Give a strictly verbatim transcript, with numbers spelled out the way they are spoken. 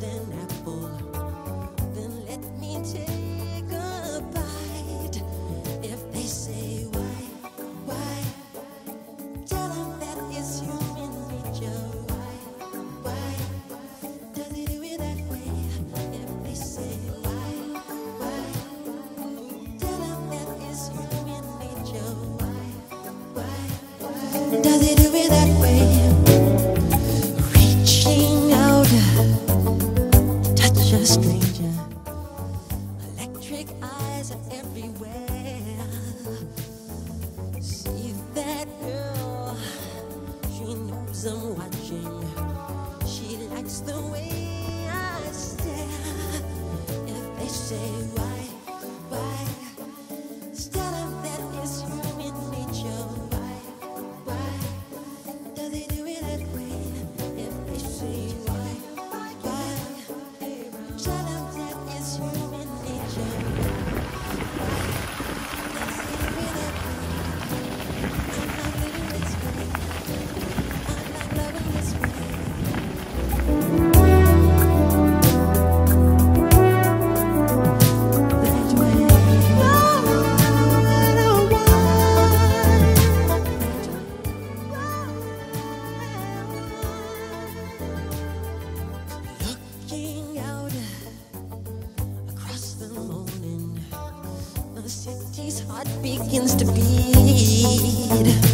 an apple, then let me take a bite. If they say why, why, tell them that it's human nature. Why, why, does he do it that way? If they say why, why, tell them that it's human nature. Why, why, why, does he do it that way? Reaching out, touch a stranger. Electric eyes are everywhere. See that girl, she knows I'm watching. She likes the way I stare. If they say why, why, tell them that it's human nature. Why, why, does he do it that way? If they say why, why, tell them that it's human nature. Why, does he do it that way? I'm not living this way. I'm not loving this way. That way. I don't want. Looking out across the morning, the city's heart begins to beat.